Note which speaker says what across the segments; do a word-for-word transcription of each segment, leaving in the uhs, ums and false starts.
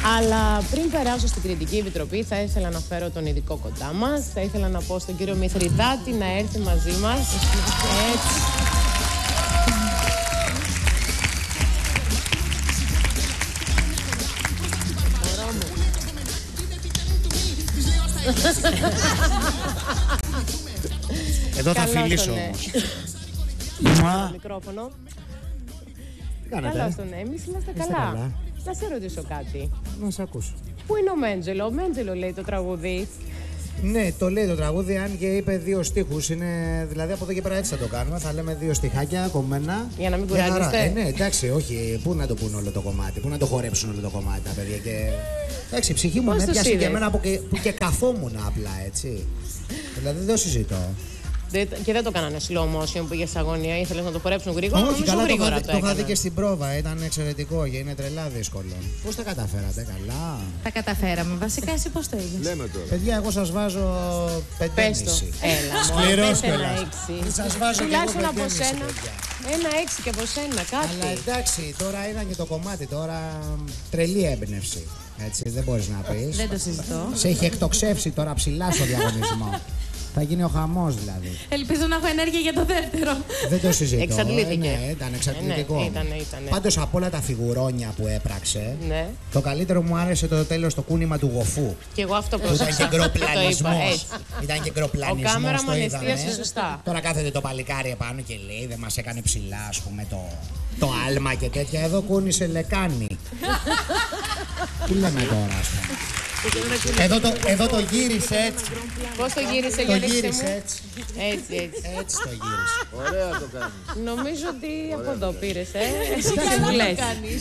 Speaker 1: Αλλά πριν περάσω στην Κριτική Επιτροπή, θα ήθελα να φέρω τον ειδικό κοντά μας. Θα ήθελα να πω στον κύριο Μηθριδάτη να έρθει μαζί μας. Έτσι.
Speaker 2: Εδώ θα φιλήσω όμως.
Speaker 1: Μα... μικρόφωνο.
Speaker 2: Τι κάνετε?
Speaker 1: Καλώς τον, εμείς είμαστε καλά.
Speaker 2: καλά.
Speaker 1: Να σε ρωτήσω κάτι.
Speaker 2: Να σε ακούσω.
Speaker 1: Πού είναι ο Μέντζελο? Ο Μέντζελο λέει το τραγούδι.
Speaker 2: Ναι, το λέει το τραγούδι, αν και είπε δύο στίχους. Είναι, δηλαδή από εδώ και πέρα έτσι θα το κάνουμε. Θα λέμε δύο στιχάκια κομμένα.
Speaker 1: Για να μην κουράζεστε.
Speaker 2: Ε, ναι, εντάξει, όχι. Πού να το πούνε όλο το κομμάτι, πού να το χορέψουν όλο το κομμάτι τα παιδιά. Και... εντάξει, η ψυχή μου με έπιασε και εμένα που και, που και καθόμουν απλά, έτσι. Δηλαδή δεν το συζητώ.
Speaker 1: Και δεν το κάνανε slow motion που είχε αγωνία, ήθελε να το χορέψουν γρήγορα.
Speaker 2: Όχι, καλά,
Speaker 1: γρήγορα
Speaker 2: το, το, το είχα δει και στην πρόβα, ήταν εξαιρετικό και είναι τρελά δύσκολο. Πώς τα καταφέρατε, καλά?
Speaker 3: Τα καταφέραμε. Βασικά, εσύ πώς το είδες?
Speaker 4: Λέμε τώρα.
Speaker 2: Παιδιά, εγώ σας βάζω πέντε και μισή.
Speaker 1: Έλα,
Speaker 2: σκληρός
Speaker 1: ένα
Speaker 2: κιόλας.
Speaker 1: έξι.
Speaker 2: Σας βάζω και εγώ
Speaker 1: τουλάχιστον
Speaker 2: πέντε
Speaker 1: από
Speaker 2: και μισή,
Speaker 1: σένα.
Speaker 2: παιδιά.
Speaker 1: Ένα έξι και από σένα, κάτι.
Speaker 2: Αλλά εντάξει, τώρα ήταν και το κομμάτι, τώρα τρελή έμπνευση. Έτσι, δεν μπορείς να πεις.
Speaker 3: Δεν το συζητώ.
Speaker 2: Σε έχει εκτοξεύσει τώρα ψηλά στο διαγωνισμό. Θα γίνει ο χαμός δηλαδή.
Speaker 3: Ελπίζω να έχω ενέργεια για το δεύτερο.
Speaker 2: Δεν το συζητώ.
Speaker 1: Εξαντλήθηκε.
Speaker 2: Ε, ναι, ήταν εξαντλητικό.
Speaker 1: Ε, ναι, ήτανε, ήτανε.
Speaker 2: Πάντως από όλα τα φιγουρόνια που έπραξε,
Speaker 1: Ναι.
Speaker 2: το καλύτερο μου άρεσε το τέλος το κούνημα του γοφού.
Speaker 1: Και εγώ αυτό
Speaker 2: Που ήταν
Speaker 1: πρόσεξα.
Speaker 2: και γκροπλανισμός.
Speaker 1: Το
Speaker 2: Ήταν και
Speaker 1: Ο
Speaker 2: γκροπλανισμός.
Speaker 1: κάμεραμαν
Speaker 2: το
Speaker 1: εστίασε
Speaker 2: είδαμε.
Speaker 1: σωστά.
Speaker 2: Τώρα κάθεται το παλικάρι επάνω και λέει δεν μας έκανε ψηλά, ας πούμε, το, το άλμα και τέτοια. Εδώ κούνησε λεκάνη. Τι λέμε τώρα, ας πούμε. Εδώ το, εδώ το γύρισε έτσι.
Speaker 1: Πώς το γύρισε,
Speaker 2: Το
Speaker 1: για δείξτε
Speaker 2: γύρισε
Speaker 1: μου.
Speaker 2: έτσι.
Speaker 1: Έτσι, έτσι.
Speaker 2: Έτσι το γύρισε.
Speaker 4: Ωραία το κάνεις.
Speaker 1: Νομίζω ότι από εδώ πήρες, ε. Εσύ συμβουλές.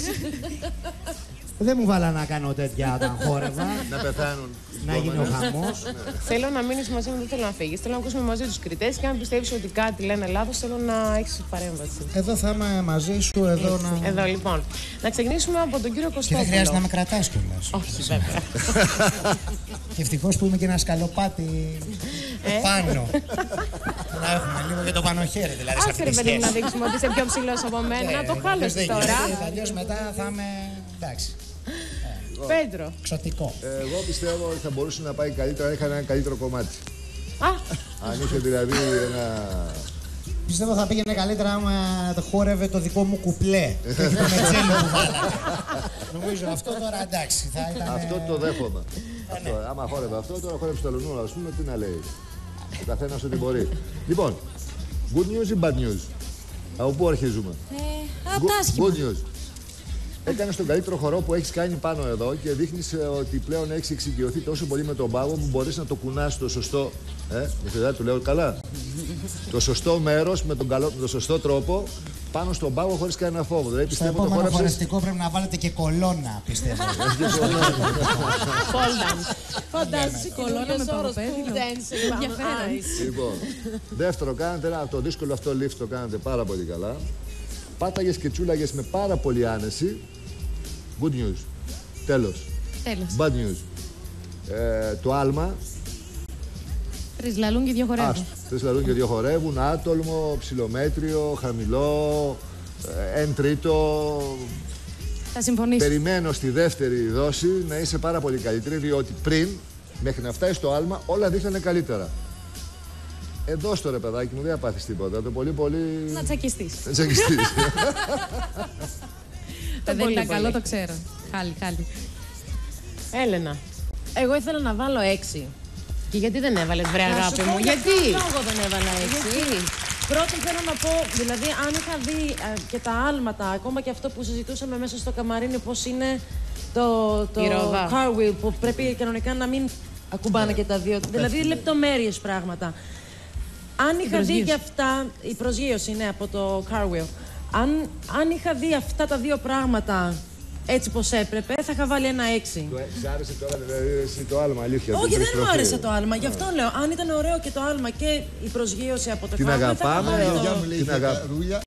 Speaker 2: Δεν μου βάλα να κάνω τέτοια όταν χόρευα.
Speaker 4: Να πεθάνουν.
Speaker 2: Να γίνει ο χαμός.
Speaker 1: Θέλω να μείνεις μαζί μου, δεν θέλω να φύγεις. Θέλω να ακούσουμε μαζί τους κριτές και αν πιστεύεις ότι κάτι λένε λάθος, θέλω να έχεις παρέμβαση.
Speaker 2: Εδώ θα είμαι μαζί σου, εδώ να...
Speaker 1: Εδώ λοιπόν. Να ξεκινήσουμε από τον κύριο
Speaker 2: Και
Speaker 1: Κωστόπουλο.
Speaker 2: δεν χρειάζεται να με κρατάς κιόλας.
Speaker 1: Όχι, βέβαια.
Speaker 2: Και ευτυχώς που είμαι και ένα σκαλοπάτι πάνω. Να έχουμε λίγο και το πάνω χέρι, δηλαδή. σε αυτή
Speaker 1: Άσε ρε
Speaker 2: τη
Speaker 1: παιδί μου να
Speaker 2: σχέση.
Speaker 1: δείξουμε ότι είσαι πιο ψηλός από μένα.
Speaker 2: Ε,
Speaker 1: Το χάλασες
Speaker 2: δεν
Speaker 1: τώρα.
Speaker 2: γίνεται, αλλιώς μετά θα είμαι. Εντάξει.
Speaker 1: Πέτρο.
Speaker 2: Ξωτικό.
Speaker 4: Εγώ πιστεύω ότι θα μπορούσε να πάει καλύτερα αν είχαν ένα καλύτερο κομμάτι.
Speaker 1: Α,
Speaker 4: Αν είχε δηλαδή ένα.
Speaker 2: Πιστεύω θα πήγαινε καλύτερα άμα το χόρευε το δικό μου κουπλέ. Και όχι το μετζέλο που βάλατε. Νομίζω αυτό τώρα εντάξει. Θα ήταν...
Speaker 4: Αυτό το δέχομαι. Αυτό, άμα χόρευε αυτό, τώρα χόρεψε το Λουνού, α πούμε, τι να λέει. Ο καθένας ό,τι μπορεί. Λοιπόν, good news ή bad news? Από πού αρχίζουμε?
Speaker 3: Ε, απ' τα άσχημα.
Speaker 4: Good news. Έκανες τον καλύτερο χορό που έχεις κάνει πάνω εδώ και δείχνεις ότι πλέον έχεις εξοικειωθεί τόσο πολύ με τον πάγο που μπορείς να το κουνάς στο σωστό. Ε, μη του λέω καλά. Το σωστό μέρος με τον, καλό, με τον σωστό τρόπο πάνω στον πάγο χωρίς κανένα φόβο. Δηλαδή
Speaker 2: Στο
Speaker 4: πιστεύω το
Speaker 2: επόμενο
Speaker 4: χόρεψες.
Speaker 2: χορευτικό πρέπει να βάλετε και κολόνα, πιστεύω.
Speaker 1: φαντάζεσαι
Speaker 3: Κολόνα με παγοπέδιλο.
Speaker 1: Ενδιαφέρον.
Speaker 4: Λοιπόν, δεύτερο, κάνετε ένα, το δύσκολο αυτό lift το κάνετε πάρα πολύ καλά. Πάταγες και τσούλαγες με πάρα πολύ άνεση. Good news. Τέλος.
Speaker 3: Τέλος.
Speaker 4: Bad news. Ε, το άλμα.
Speaker 3: Τρεις λαλούν και δύο χορεύουν.
Speaker 4: Άστο. Τρεις λαλούν και δύο χορεύουν. Άτολμο, ψηλομέτριο, χαμηλό. Ε, εν τρίτο.
Speaker 3: Θα συμφωνήσω.
Speaker 4: Περιμένω στη δεύτερη δόση να είσαι πάρα πολύ καλύτερη, διότι πριν, μέχρι να φτάσει στο άλμα, όλα δείχνανε καλύτερα. Εδώ στο ρε παιδάκι μου, δεν θα πάθεις τίποτα. Το πολύ πολύ.
Speaker 3: Να τσακιστείς.
Speaker 4: Να τσακιστείς.
Speaker 3: Δεν
Speaker 1: πολύ,
Speaker 3: ήταν
Speaker 1: πολύ.
Speaker 3: καλό, το ξέρω. Χάλι, χάλι.
Speaker 1: Έλενα, εγώ ήθελα να βάλω έξι. Και γιατί δεν έβαλες, βρε αγάπη μου, γιατί?
Speaker 3: Εγώ δεν έβαλα έξι.
Speaker 1: Πρώτον θέλω να πω, δηλαδή αν είχα δει ε, και τα άλματα, ακόμα και αυτό που συζητούσαμε μέσα στο καμαρίνι, πώς είναι το, το car wheel, που πρέπει κανονικά να μην ακουμπάνε και τα δύο. Δηλαδή λεπτομέρειες πράγματα. Αν είχα δει και αυτά, η προσγείωση είναι από το car wheel. Αν, αν είχα δει αυτά τα δύο πράγματα έτσι πως έπρεπε, θα είχα βάλει ένα έξι.
Speaker 4: Σ' άρεσε τώρα δηλαδή εσύ το άλμα, αλήθεια?
Speaker 1: Όχι, δεν μου άρεσε το άλμα. Γι' αυτό λέω. Αν ήταν ωραίο και το άλμα και η προσγείωση από το
Speaker 4: Την
Speaker 1: car wheel, θα είχα
Speaker 4: αγαπάμε,
Speaker 1: βάλει το...
Speaker 4: την αγαπάμε.